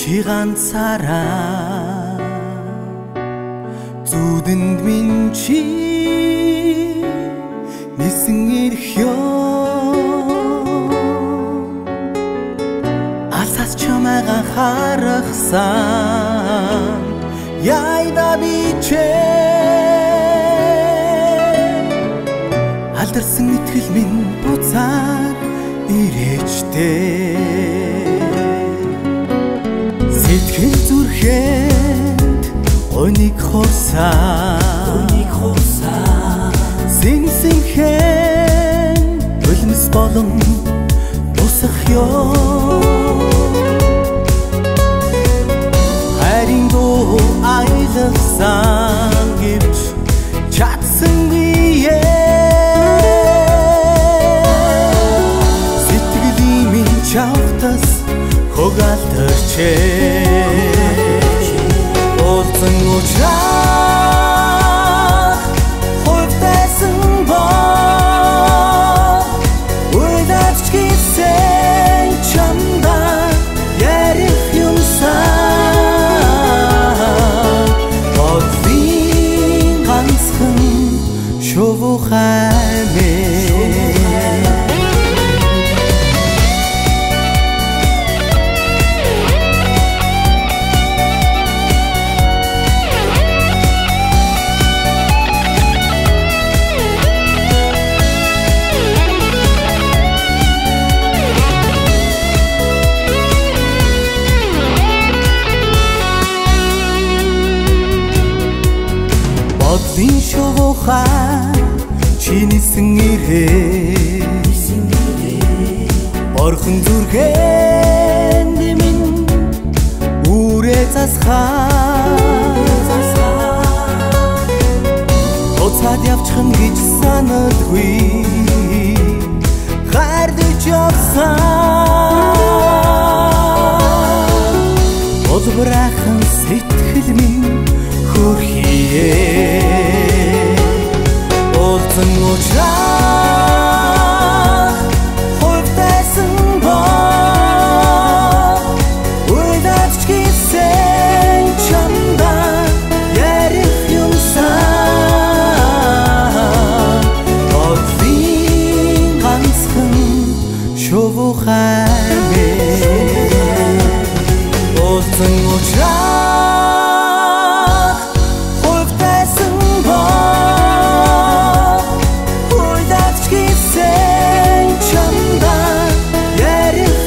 Чи ганцаараа зүудэнд минь чи нисэн ирэх ёо Алсаас чамайг анхаарахсан яйда би алдарсан итгэл минь буцаад ирээчтэй Сэтгэл зүрхэнд оник хорсаа Синсэнхэн үлмс болон бусах ёо Харин дуу айлсан гэвч чадсан бие Сэтгэлийн минь чавтас хөгалтерчээ Олзан учрах хувьдайсан бол Уйлаач гисэн чамда ярих юмсан Бодлын ганцхан шувуу хаймээ Бодлын шувуухан чинийсэн ирээ Орхон зүрхэнд минь үрээ засгаа Уцаад явчихна гэж саналгүй Хайрлаж явсан Олбраахан сэтгэл минь хөрхие Олзан учрах хувьдайсан бол Уйлаач гисэн чамда ярих юмсан Бодлын ганцхан шувуу хаймээ Олзан учрах хувьдайсан бол Уйлаач гисэн чамда ярих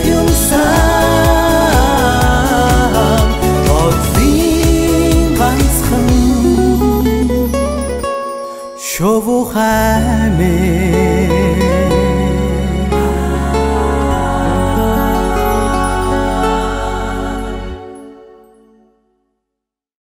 юмсан Бодлын ганцхан шувуу хаймээ